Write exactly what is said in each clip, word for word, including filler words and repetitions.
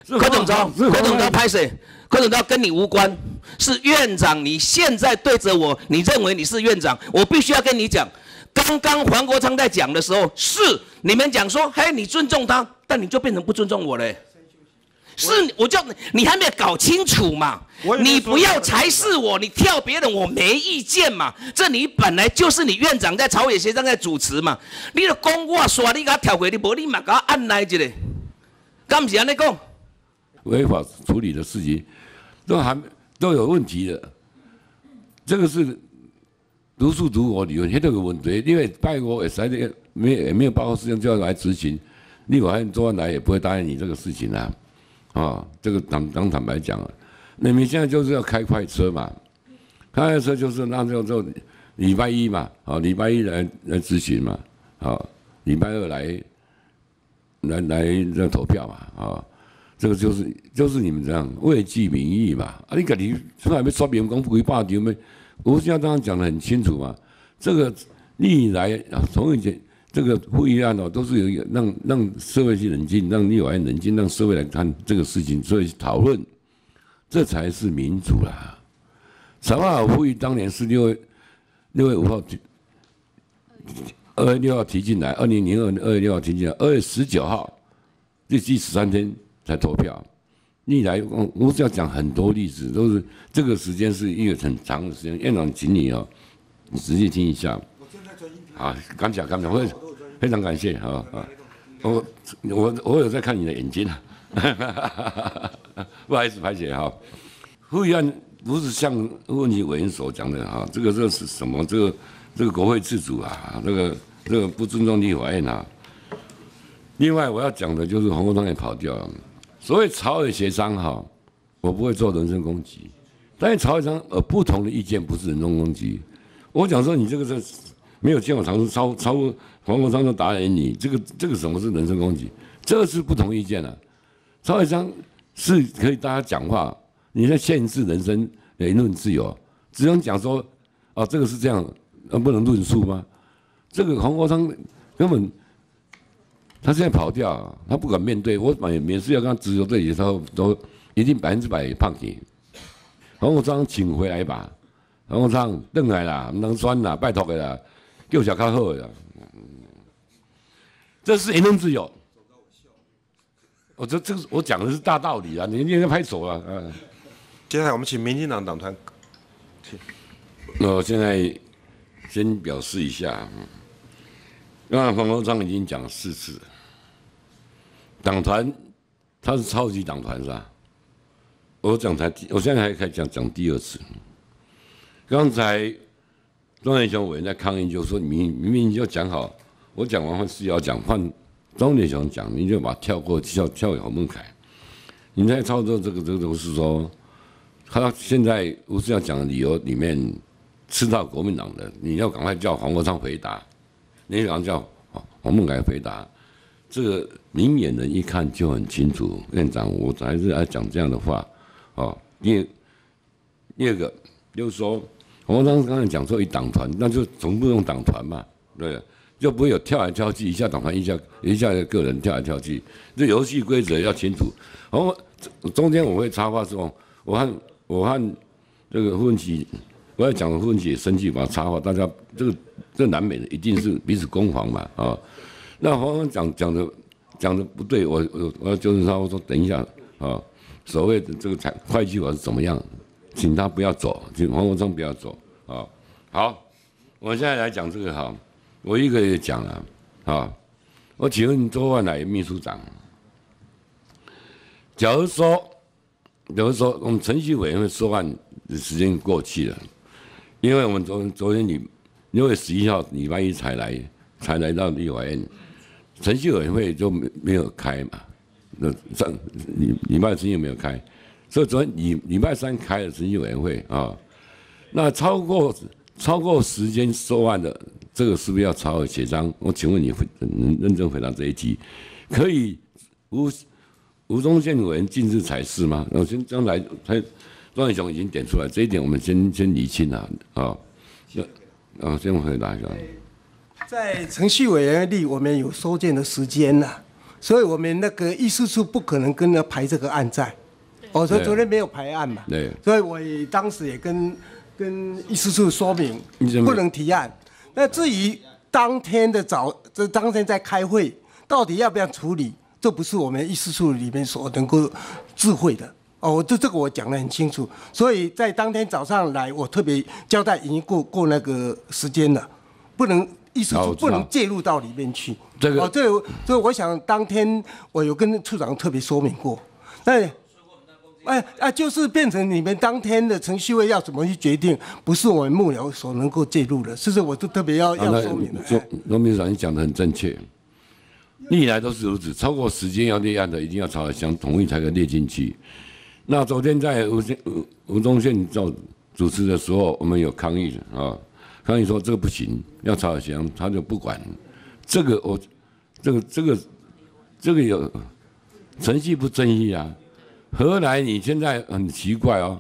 柯总召，柯总召拍谁？柯总召跟你无关，是院长。你现在对着我，你认为你是院长，我必须要跟你讲。刚刚黄国昌在讲的时候，是你们讲说，嘿，你尊重他，但你就变成不尊重我嘞。是，我就你还没有搞清楚嘛？你不要才是我，你跳别人我没意见嘛。这你本来就是你院长在朝野协商在主持嘛。你就讲我说你给他跳过去，无你嘛给他按来一个，敢不是安尼讲？ 违法处理的事情都还都有问题的，这个是独树独我理论，那都有问题。因为拜我也实在没也没有报告事情就要来执行，立法院做完来也不会答应你这个事情啊。啊、哦，这个当当坦白讲啊，那你现在就是要开快车嘛，开快车就是那就就礼拜一嘛，啊、哦，礼拜一来来执行嘛，啊、哦，礼拜二来来来来投票嘛，啊、哦，这个就是就是你们这样畏惧民意嘛，啊，你自己出来要说明讲违法条咩？我现在刚刚讲得很清楚嘛，这个历来啊，从以前。这个会议案哦，都是有一个让让社会去冷静，让立法院冷静，让社会来看这个事情，所以讨论，这才是民主啦。草法会议当年是六月六月五号提，二月六号提进来，二零零二年二月六号提进来，二月十九号，第第十三天才投票。历来我我是要讲很多例子，都是这个时间是一个很长的时间。院长，请你哦，你仔细听一下。啊，感谢感谢，非非常感谢啊啊！我我我有在看你的眼睛啊，不好意思，排解哈。会议案不是像问题委员所讲的哈，这个这是什么？这个这个国会自主啊，这个这个不尊重立法院啊。另外我要讲的就是黄国昌也跑掉了。所谓朝野协商哈，我不会做人身攻击，但是朝野协商有不同的意见不是人身攻击。我讲说你这个是。没有见过常识，超超过黄国昌的打脸你，这个这个什么是人身攻击？这个是不同意见的、啊。朝野商是可以大家讲话，你在限制人身言论自由，只能讲说，哦，这个是这样，能不能论述吗？这个黄国昌根本他现在跑掉，他不敢面对。我每每次要跟他直球对决的时候，都一定百分之百胖起。黄国昌请回来吧，黄国昌回来啦，唔能选啦，拜托的啦。又想看好的，这是言论自由。我这这个我讲的是大道理啊，你应该拍手啊。嗯。 接下来我们请民进党党团。 我现在先表示一下，刚才黄国昌已经讲了四次，党团他是超级党团是吧？我讲才，我现在还可以讲讲第二次。刚才。庄连雄委员在抗议，就说明明明就讲好，我讲完换是要讲，换庄连雄讲，你就把它跳过，跳跳给洪孟凯。你在操作这个，这个都是说，他现在吴思要讲的理由里面吃到国民党的，你要赶快叫黄国昌回答，你赶快叫洪孟凯回答。这个明眼人一看就很清楚，院长，我还是要讲这样的话，哦。第第二个就是说。黄国昌刚才讲说以党团，那就从不用党团嘛，对，就不会有跳来跳去，一下党团，一下一下个人跳来跳去。这游戏规则要清楚。然中间我会插话说，我和我和这个傅文琪，我要讲的傅文琪也生气，把它插话，大家这个这难免的一定是彼此攻防嘛啊、哦。那黄国昌讲讲的讲的不对，我我我要纠正他，我说等一下啊、哦，所谓的这个财会计法是怎么样？请他不要走，请黄国昌不要走啊！好，我现在来讲这个哈，我一个也讲了啊。我请问周万来秘书长，假如说，假如说我们程序委员会说案的时间过去了，因为我们昨昨天礼六月十一号礼拜一才来，才来到立法院，程序委员会就没没有开嘛，那上礼礼拜天也没有开。所以昨天礼礼拜三开了程序委员会啊，那超过超过时间收案的，这个是不是要朝野协商？我请问你能认真回答这一题，可以吴吴宗宪委员近日采视吗？我先将来他庄远雄已经点出来这一点，我们先先厘清啊啊，啊先回答一下。 在程序委员会里，我们有收件的时间呐、啊。 所以我们那个议事处不可能跟他排这个案在。哦，所以昨天没有排案嘛。 对。 所以我也当时也跟跟议事处说明，不能提案。那至于当天的早，这当天在开会，到底要不要处理，这不是我们议事处里面所能够智慧的。哦，这这个我讲得很清楚。所以在当天早上来，我特别交代已经过过那个时间了，不能。意思是不能介入到里面去。 这个， 哦，这个，所以我想当天我有跟处长特别说明过。那，哎啊，就是变成你们当天的程序会要怎么去决定，不是我们幕僚所能够介入的，是不是？我就特别要要说明的。 罗秘书长，你讲的很正确，历来都是如此，超过时间要立案的，一定要朝向同意才可以列进去。那昨天在吴吴吴宗宪照主持的时候，我们有抗议的啊。抗议说这个不行，要朝小翔，他就不管。这个我，这个这个这个有程序不正义啊！何来你现在很奇怪哦？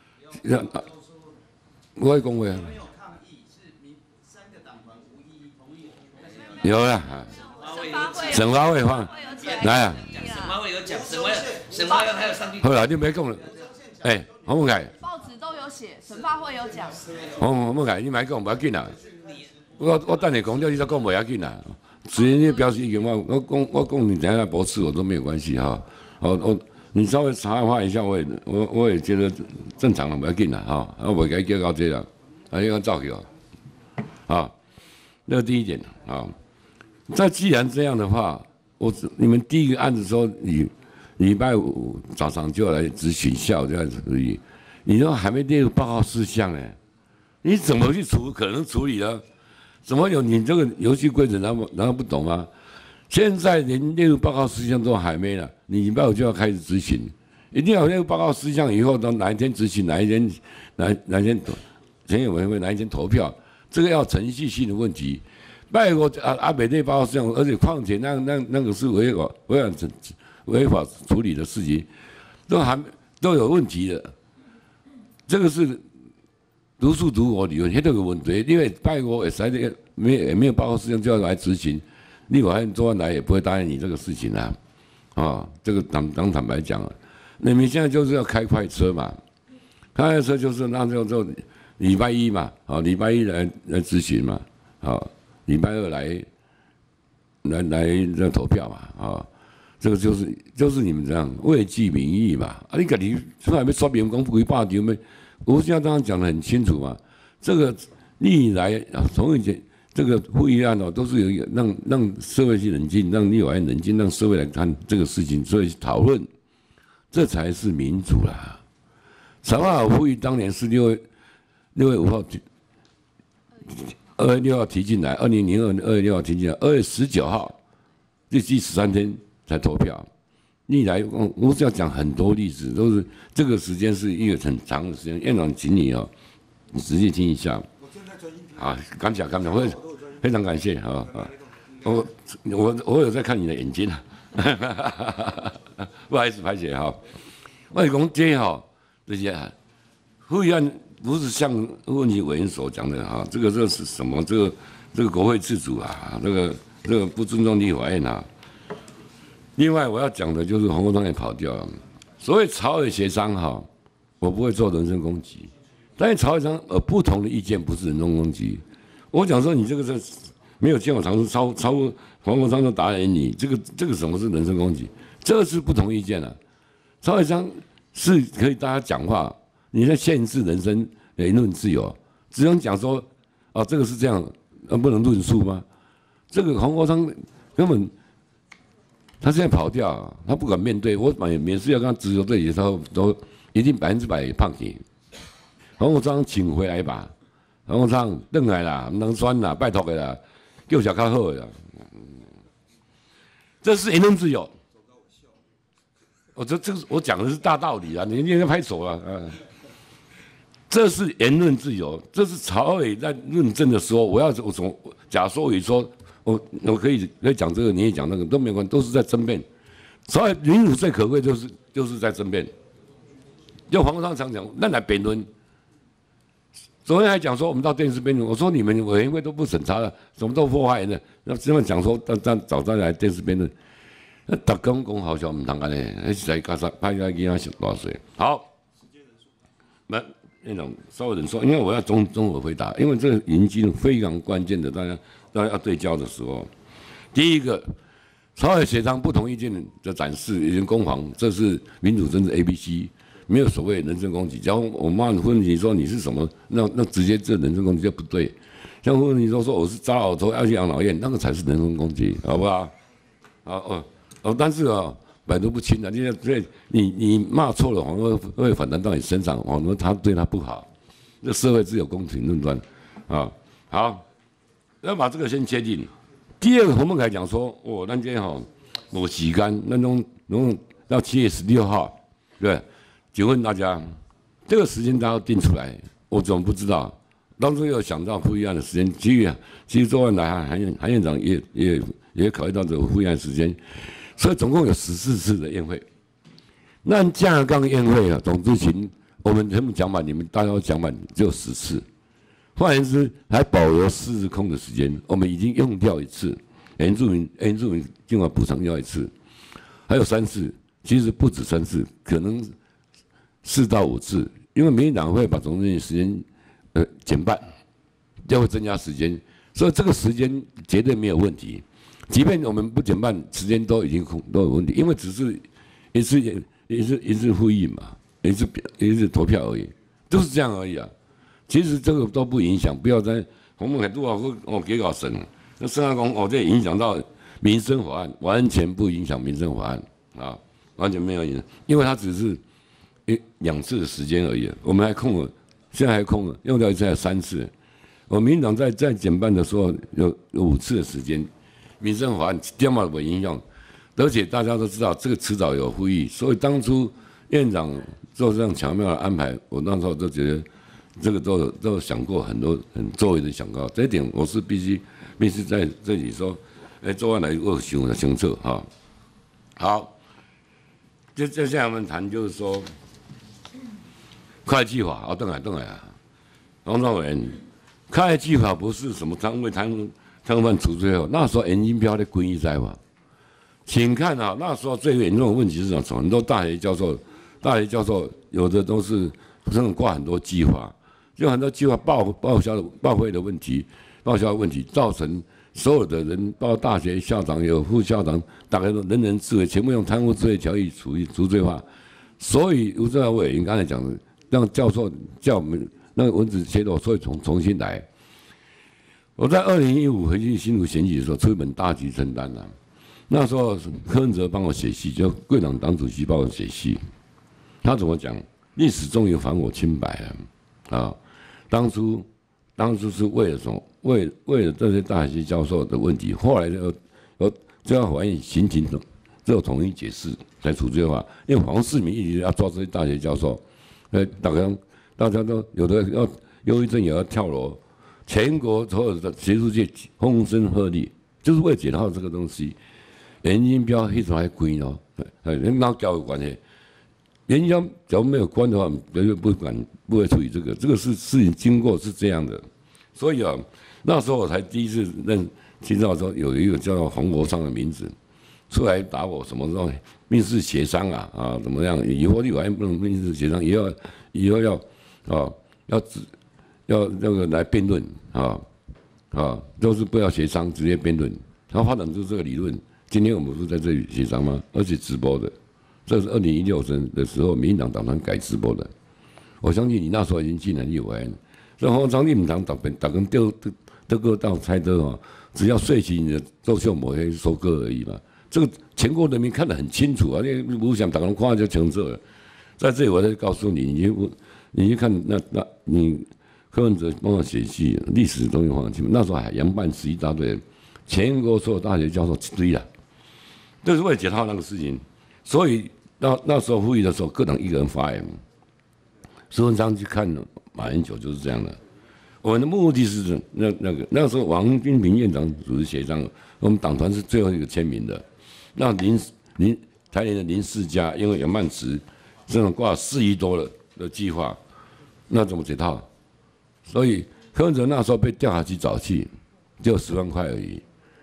我会恭维啊。没有抗议，是你三个党团无异议同意。有啊，省发会放来啊。 省发会有讲，省发省发会还有上去。 好了，你没讲了。哎，黄文凯。 都有写，省发会有讲。 黄文凯，你莫讲，不要紧啦。我我等你讲了，你再讲不要紧啦。只要你表示意见，我我讲我讲你等下驳斥我都没有关系哈。哦我你稍微插话一下，我也我我也觉得正常了，不要紧啦哈。我不该叫到这了，啊要照给我。啊，那是第一点啊。那既然这样的话，我你们第一个案子说你礼拜五早上就要来执行校这样子而已。你说还没列入报告事项呢，你怎么去处可能处理呢？怎么有你这个游戏规则难道难道不懂吗？现在连列入报告事项都还没了，你礼拜五就要开始执行，一定要列入报告事项以后，到哪一天执行，哪一天哪哪一天选委会哪一天投票，这个要程序性的问题。拜托啊啊，没列报告事项，而且况且那那那个是违法违法违法处理的事情，都还都有问题的。这个是如数如我理论，那都有问题。因为拜国也实在没也没有报告事项就要来执行，立法院做完来也不会答应你这个事情啊。啊、哦，这个当当坦白讲啊，你们现在就是要开快车嘛，开快车就是那就就礼拜一嘛，啊、哦，礼拜一来来执行嘛，啊、哦，礼拜二来来来来投票嘛，啊、哦。这个就是就是你们这样畏惧民意嘛？啊，你自己出来要说明讲违法条没？吴先生刚刚讲得很清楚嘛。这个历来啊，从以前这个会议案哦，都是有一个让让社会去冷静，让立法院冷静，让社会来看这个事情，所以讨论，这才是民主啦。长华会议当年是六月六月五号提，二月六号提进来，二零零二年二月六号提进来，二月十九号，第第十三天。才投票，历来我我是要讲很多例子，都是这个时间是一个很长的时间。院长，请你哦，你仔细听一下。啊，感谢感谢，非非常感谢啊啊！我我我有在看你的眼睛啊，不好意思，拍姐哈。我讲这哈这些会案不是像问题委员所讲的哈，这个这是什么？这个这个国会自主啊，这个这个不尊重立法院啊。另外我要讲的就是黄国昌也跑掉了。所谓朝野协商哈，我不会做人身攻击，但是朝野商有不同的意见不是人身攻击。我讲说你这个是没有见过常识，超超过黄国昌都打脸你，这个这个什么是人身攻击？这是不同意见啊。朝野商是可以大家讲话，你在限制人身言论自由，只能讲说哦这个是这样，而不能论述吗？这个黄国昌根本。他现在跑掉，他不敢面对。我每每次要跟他直球对决的时候，都一定百分之百胖起。黄国昌，请回来吧。黄国昌，回来啦，唔能选啦，拜托的啦，叫小较好的啦。这是言论自由。我这这我讲的是大道理啊，你应该拍手啊。嗯，这是言论自由，这是朝野在论证的时候，我要我从假说与说。我我可以可以讲这个，你也讲那个，都没有关系，都是在争辩。所以民主最可贵就是就是在争辩。就黄国昌常讲，那来辩论。昨天还讲说我们到电视辩论，我说你们委员会都不审查了，什么都破坏的，那这样讲说，但但早上来电视辩论， 逐工讲好笑唔通安尼，迄实在加上派个囡仔上大岁。好，那院长稍微忍受，因为我要综综合回答，因为这个已经进入非常关键的，大家大家要对焦的时候，第一个。朝野协商不同意见的展示已经攻防，这是民主政治 A B C， 没有所谓人身攻击。假如我骂问你说你是什么，那那直接这人身攻击就不对。像问你说说我是扎老头要去养老院，那个才是人身攻击，好不好？啊哦哦，但是啊，百毒不侵啊，因为你你骂错了，反而会反弹到你身上，反而他对他不好。这社会只有公平论断啊。好，要把这个先确定。第二个，洪孟凯讲说，哦，咱今吼无时间，咱拢拢到七月十六号，对，请问大家，这个时间大家要定出来，我怎么不知道？当初有想到复议案的时间，其实其实周恩来韩院韩院长也也也考虑到这个复议案时间，所以总共有十四次的宴会。那架杠宴会啊，总之行，我们他们讲满，你们大家讲满只有十次。换言之，还保留四日空的时间，我们已经用掉一次，原住民原住民今晚补偿掉一次，还有三次，其实不止三次，可能四到五次，因为民进党会把总统时间呃减半，就会增加时间，所以这个时间绝对没有问题。即便我们不减半，时间都已经空都有问题，因为只是一次一次一次会议嘛，一次一次投票而已，就是这样而已啊。其实这个都不影响，不要在洪孟凯都话哦给搞神，那圣阿公哦这影响到民生法案，完全不影响民生法案啊，完全没有影响，因为它只是一两次的时间而已，我们还空了，现在还空了，用掉一次还有三次，我民进党在在减半的时候有有五次的时间，民生法案一点嘛不影响，而且大家都知道这个迟早有复议，所以当初院长做这样巧妙的安排，我那时候就觉得。这个都有都有想过很多很周围的想过，这一点我是必须必须在这里说，哎，周恩来我想的清楚哈。好，接接下来我们谈就是说，会计法，哦，等来等来啊，王兆委员，会计法不是什么贪污贪贪犯除罪后，那时候严金彪的归一在嘛，请看啊，那时候最严重的问题是什么？很多大学教授，大学教授有的都是真的挂很多计划。就很多计划报报销的报废的问题，报销的问题造成所有的人，包括大学校长有副校长，大概都人人自危，全部用贪污治罪条例处理除罪化。所以吴政委员刚才讲的，让教授叫我们那个文字写的，所以重重新来。我在二零一五回去新竹选举的时候，出一本大局承担了。那时候柯文哲帮我写戏，就贵党党主席帮我写戏。他怎么讲？历史终于还我清白了啊！当初，当初是为了什么？为为了这些大学教授的问题，后来又又就要反映刑情的，只有统一解释才处罪化。因为黄世明一直要抓这些大学教授，呃，大家大家都有的要忧郁症也要跳楼，全国所有的学术界风声鹤唳，就是为了解套这个东西。严金彪那时候还关哦，哎，跟哪交有关系？严金彪假如没有关的话，绝对不敢不会处理这个。这个是事情经过是这样的，所以啊，那时候我才第一次认听到说有一个叫做洪国昌的名字出来打我，什么时候民事协商啊啊怎么样？以后立法院不能民事协商，以后以后要啊要要那个来辩论啊啊，都是不要协商，直接辩论。他发展出这个理论。今天我们不是在这里协商吗？而且直播的，这是二零一六年的时候，民进党党团改直播的。我相信你那时候已经进了立法院，所以黄长立唔通打打跟丢丢个到猜的哦，只要睡起你的周秀抹黑收割而已嘛。这个全国人民看得很清楚啊，你不想打人夸就成这了。在这里我再告诉你，你去你去看那那你柯文哲帮我写戏，历史终于还清，那时候海洋办事一大堆人，全国所有大学教授一堆啦。就是为了解套那个事情，所以那那时候呼吁的时候，各党一个人发言。苏文昌去看马英九就是这样的。我们的目的是那那个那时候王金平院长主持协商，我们党团是最后一个签名的。那林林台联的林世嘉，因为杨曼慈这种挂四亿多的的计划，那怎么解套？所以柯文哲那时候被调查局找去，只有十万块而已。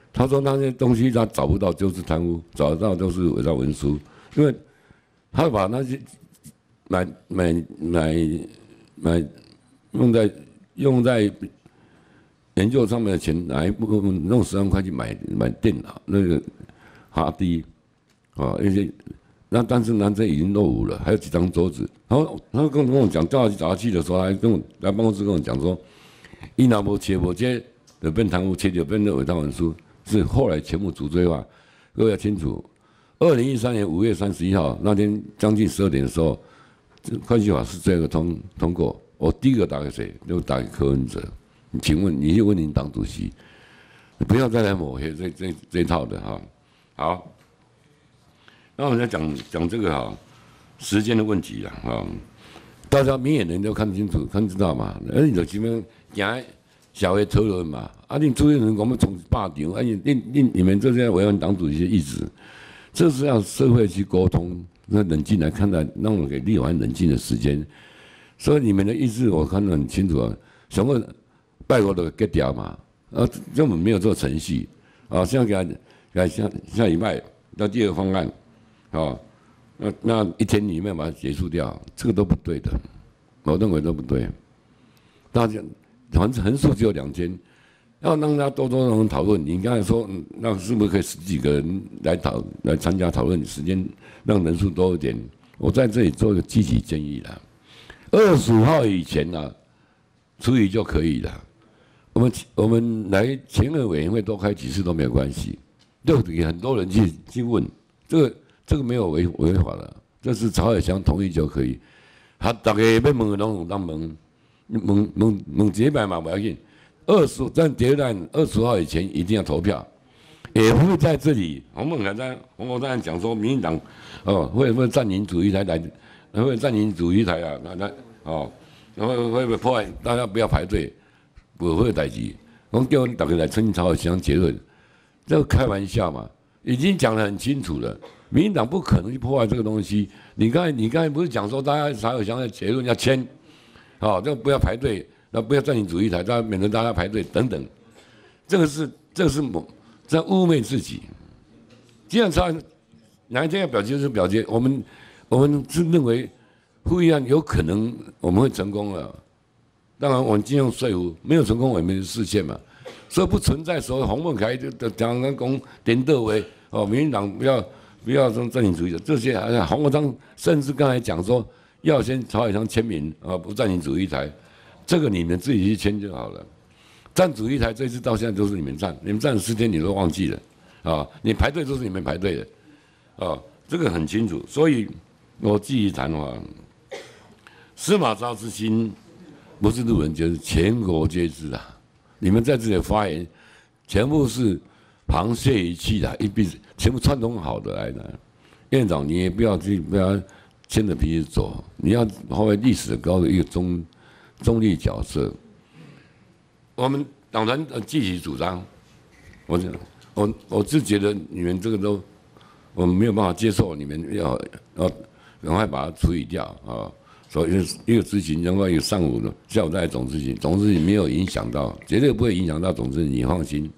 他说那些东西他找不到就是贪污，找得到就是伪造文书，因为他把那些买买买买用在用在研究上面的钱拿一部分弄十万块去买买电脑那个哈迪啊那些。那但是男生已经落伍了，还有几张桌子。然后他跟跟我讲，叫他去找他去的时候，他跟我来办公室跟我讲说，伊那无切无切就变贪污，切就变成伪造文书，是后来全部主罪化。各位要清楚，二零一三年五月三十一号那天将近十二点的时候，会计法是这个通通过。我第一个打给谁？就打给柯文哲。请问你去问你党主席，不要再来抹黑这这这一套的哈。好。那我们在讲讲这个哈时间的问题了啊，大家明眼人都看清楚、看知道嘛。而你就基本行小的讨论嘛，啊，你主持人我们从霸场，啊，你你你你们这些维护党主席的意志，这是要社会去沟通，那冷静来看待，让我给立法院冷静的时间。所以你们的意志我看得很清楚啊，什么拜国的 get 掉嘛，啊，根本没有做程序啊，现在给他给他下下礼拜到第二个方案。哦，那那一天里面把它结束掉，这个都不对的，我认为都不对。大家反正横竖只有两天，要让大家多多人讨论。你刚才说，嗯，那是不是可以十几个人来讨来参加讨论？时间让人数多一点。我在这里做一个积极建议啦，二十五号以前呢、啊，处理就可以了。我们我们来前额委员会多开几次都没有关系，就给很多人去去问这个。这个没有违违法的，这是曹海祥同意就可以。他大家要问的拢有当问，问问问几摆嘛不要紧。二十在第二弹二十号以前一定要投票，也会在这里。洪孟凯在洪国在讲说，民进党哦会不会占领主义台来，会占领主义台啊？那那哦，会会不会破坏？大家不要排队，不会代志。我叫大家来称曹海祥结论，这个开玩笑嘛，已经讲得很清楚了。民进党不可能去破坏这个东西。你刚才你刚才不是讲说大家曹海祥的结论要签，好、哦，这不要排队，那不要占领主义台，大家免得大家排队等等，这个是这个是在污蔑自己。既然曹哪一天要表决就是表决，我们我们是认为复议案有可能我们会成功了，当然我们尽量说服，没有成功我们就视线嘛，所以不存在所谓洪孟凯就讲讲讲颠倒为哦，民进党不要。不要这种占领主义的这些，洪国昌甚至刚才讲说要先曹海祥签名啊，不占领主义台，这个你们自己去签就好了。占主义台这次到现在都是你们占，你们占了四天你都忘记了啊，你排队都是你们排队的啊，这个很清楚。所以我继续谈话，司马昭之心不是路人皆知，全国皆知啊。你们在这里发言，全部是沆瀣一气的，一辈子。全部串通好的来的，院长你也不要去不要牵着鼻子走，你要发挥历史的高的一个中中立角色。我们党团具体主张，我我我是觉得你们这个都我们没有办法接受，你们要要赶快把它处理掉啊！所以一个执行，另外一个上午的下午再来总执行，总执行没有影响到，绝对不会影响到总执行，你放心。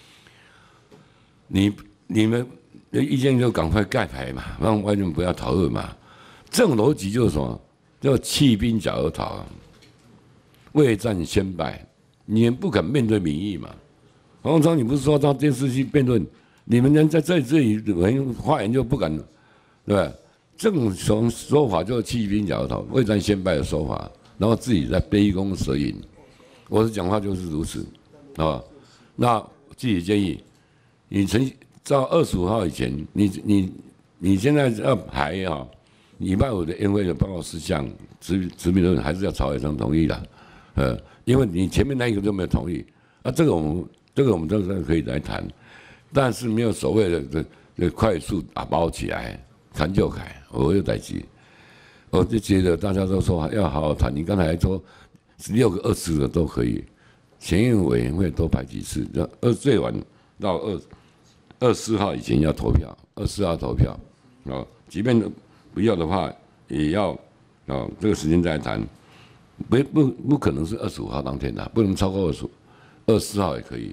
你。你们的意见就赶快盖牌嘛，让外面不要讨论嘛。这种逻辑就是什么？叫弃兵giả而逃，未战先败。你们不肯面对民意嘛？黄国昌，你不是说到电视去辩论，你们人在在这里人发言就不敢，对吧？这种说说法就是弃兵giả而逃，未战先败的说法，然后自己在杯弓蛇影。我的讲话就是如此，啊，那自己建议，你曾。到二十五号以前，你你你现在要排啊，礼拜五的宴会的报告事项，执执行人还是要曹海祥同意的，呃，因为你前面那一个都没有同意，啊，这个我们这个我们都是可以来谈，但是没有所谓的这这快速打包起来，谈就改，我有代志，我就觉得大家都说要好好谈，你刚才说十六个、二十个都可以，前院委员会多排几次，二最晚到二。二十四号以前要投票，二十四号投票，啊，即便不要的话，也要啊，这个时间再谈，不不不可能是二十五号当天的，不能超过二十，二十四号也可以，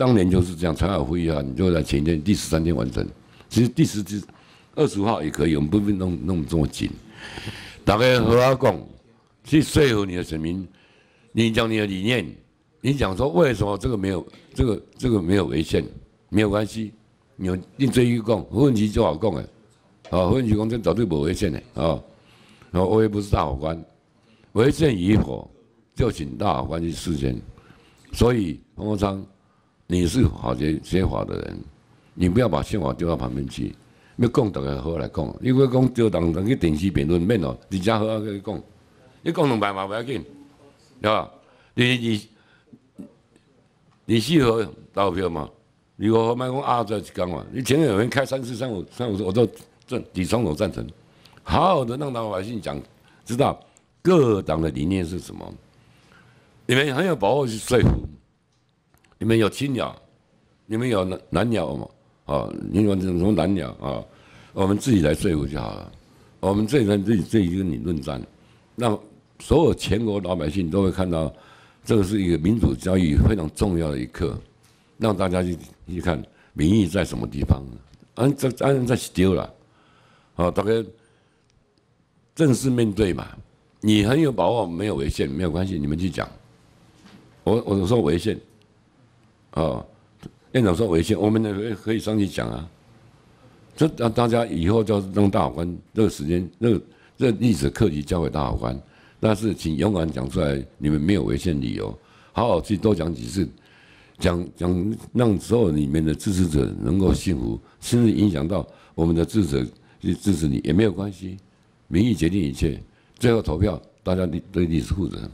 当年就是这样，财委会议案你就在前一天第十三天完成。其实第十至二十五号也可以，我们不必弄弄这么紧。大家和我讲，去说服你的选民，你讲你的理念，你讲说为什么这个没有这个这个没有违宪，没有关系，你有你追去讲，何文琪就好讲的，啊，何文琪讲这绝对不违宪的啊，然后我也不是大法官，违宪与否就请大法官去释宪。所以黄国昌，你是法学学法的人，你不要把宪法丢到旁边去。要讲，大家好来讲。你要讲叫人人去电视辩论免哦，直接好好去讲。你讲两摆嘛不要紧，对吧？你你你适合投票嘛？你我卖讲啊，这一讲嘛。你前面有人开三四三五三五，我都赞底双手赞成。好好的让老百姓讲，知道各党的理念是什么。你们很有把握去说服。你们有青鸟，你们有蓝蓝鸟嘛？啊，你们什么蓝鸟啊？我们自己来说服就好了。我们这人自己自己跟你论战，让所有全国老百姓都会看到，这个是一个民主教育非常重要的一课，让大家去去看民意在什么地方。按这按这是丢了，好，大家正式面对嘛。你很有把握没有违宪没有关系，你们去讲。我我说违宪，哦。院长说违宪，我们也可以上去讲啊。这让大家以后就让大法官这个时间，这个这历史课题交给大法官。但是请勇敢讲出来，你们没有违宪理由，好好去多讲几次，讲讲让所有里面的支持者能够幸福，甚至影响到我们的支持者去支持你也没有关系。民意决定一切，最后投票大家对历史负责。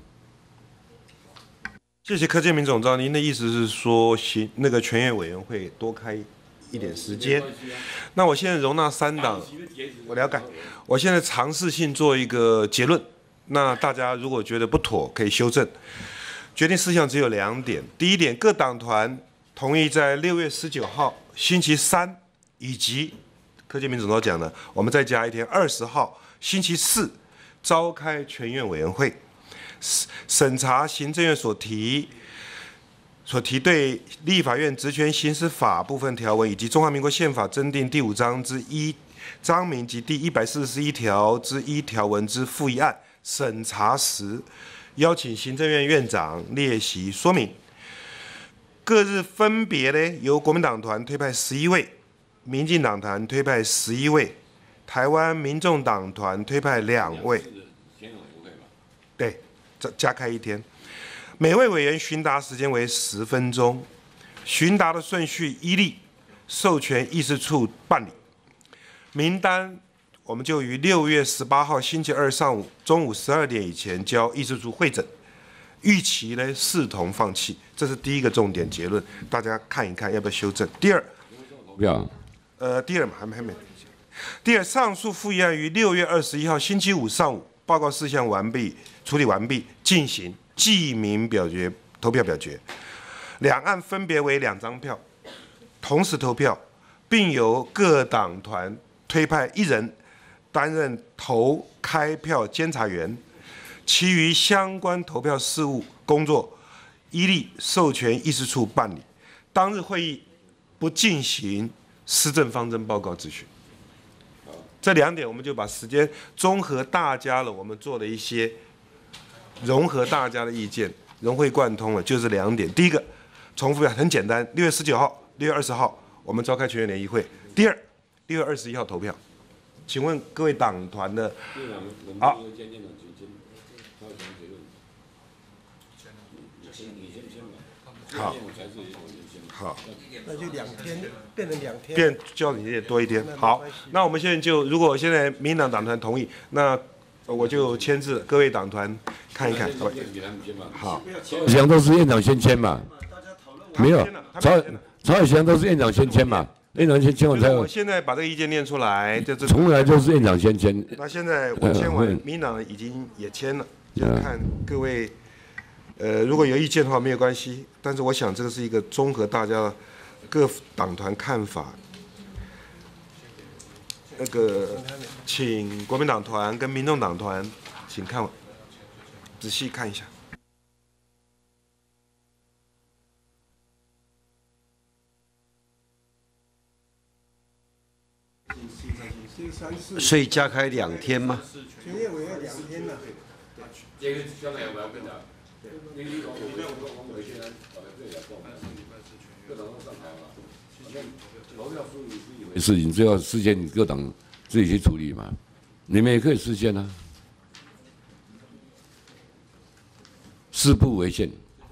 谢谢柯建铭总召，您的意思是说，行那个全院委员会多开一点时间？那我现在容纳三党，我了解。我现在尝试性做一个结论，那大家如果觉得不妥，可以修正。决定事项只有两点：第一点，各党团同意在六月十九号星期三，以及柯建铭总召讲的，我们再加一天二十号星期四召开全院委员会。审查行政院所提所提对立法院职权行使法部分条文，以及中华民国宪法增订第五章之一章名及第一百四十一条之一条文之复议案审查时，邀请行政院院长列席说明。各日分别呢由国民党团推派十一位，民进党团推派十一位，台湾民众党团推派两位。对。加开一天，每位委员询答时间为十分钟，询答的顺序依例授权议事处办理。名单我们就于六月十八号星期二上午中午十二点以前交议事处会诊，预期呢视同放弃，这是第一个重点结论，大家看一看要不要修正。第二，呃，第二嘛还没还没。第二，上述复议案于六月二十一号星期五上午报告事项完毕。处理完毕，进行记名表决投票表决。两案分别为两张票，同时投票，并由各党团推派一人担任投开票监察员，其余相关投票事务工作依例授权议事处办理。当日会议不进行施政方针报告咨询。这两点我们就把时间综合大家了，我们做了一些。融合大家的意见，融会贯通了，就是两点。第一个，重复一下，很简单。六月十九号、六月二十号，我们召开全员联谊会。第二，六月二十一号投票。请问各位党团的，好，好，好， 那就两天变成两天， 变叫你也多一天。好，那我们现在就，如果现在民进党党团同意，那我就签字，各位党团。看一看，好， 曹海翔都是院长先签嘛，没有，曹曹海翔都是院长先签嘛，院长先签完才有。 我现在把这个意见念出来，就从来就是院长先签。 那现在我签完，民党已经也签了，就看各位，呃，如果有意见的话没有关系，但是我想这个是一个综合大家各党团看法。那个，请国民党团跟民众党团，请看。仔细看一下。 所以加开两天吗？ 全业委员两天了。 事情最后事先你各党自己去处理嘛，你们也可以事先啊，誓不违宪。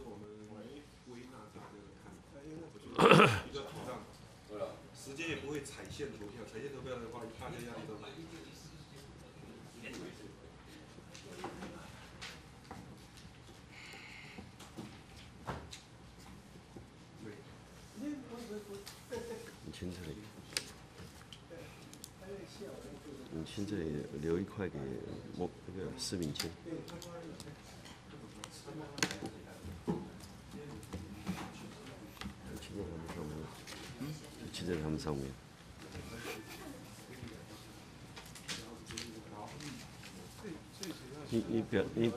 时间也不会踩线投票，踩线投票的话，大家压力都大。 你签这里，你签这里留一块给莫那个施敏签。签在他们上面。你你表你。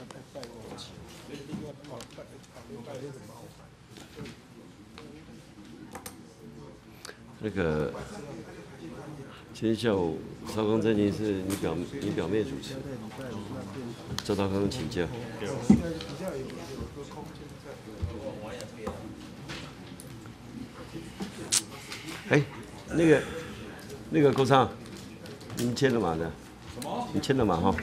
那个今天下午邵康真情是你表你表妹主持，周道刚请假。哎，那个那个郭昌，你签了嘛的？什么？你签了嘛哈？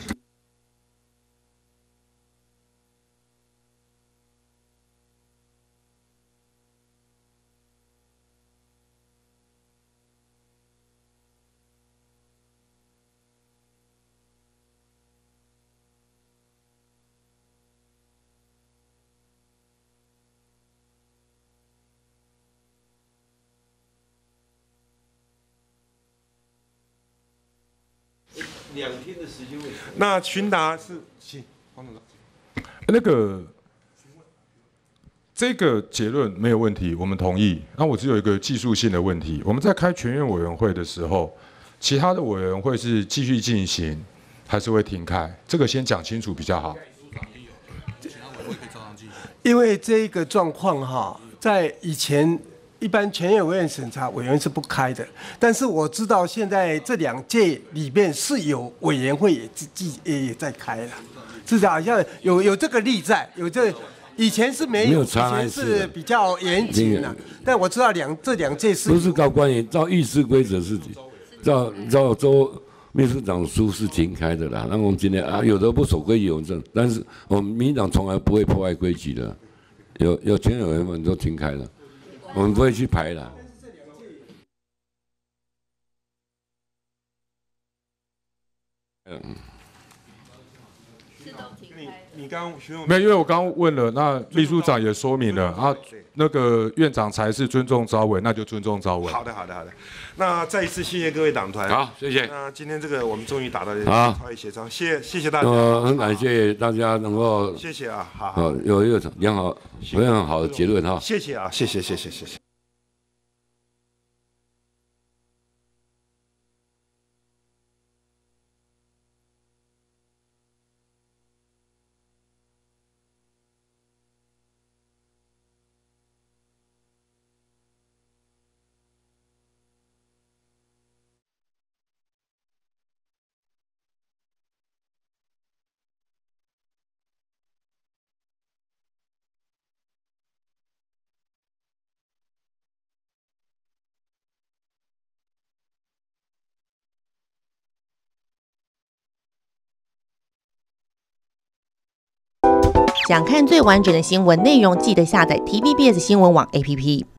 两天的时间问题。 那询答是行，黄董事长。 那个这个结论没有问题，我们同意。那我只有一个技术性的问题，我们在开全院委员会的时候，其他的委员会是继续进行，还是会停开？这个先讲清楚比较好。 因为这个状况哈，在以前。一般全院委员审查委员是不开的，但是我知道现在这两届里面是有委员会也自己也在开了，是好像有有这个例在，有这以前是没有，以前是比较严谨的，但我知道两这两届是不是高官员照议事规则是照照周秘书长书是停开的啦。那我们今天啊，有的不守规矩有证，但是我们民进党从来不会破坏规矩的，有有全委员们都停开了。我们不会去排了。 嗯，是都停开的。 你刚刚询问没有，因为我刚刚问了，那秘书长也说明了啊，那个院长才是尊重召委，那就尊重召委。 好的，好的，好的。那再一次谢谢各位党团。 好，谢谢。 那今天这个我们终于达到好超越协商，谢谢谢大家。 呃，很感谢大家能够谢谢啊，好好， 有一个良好、非常好的结论哈。 谢谢啊，谢谢谢谢谢谢。 想看最完整的新闻内容，记得下载 T V B S 新闻网 A P P。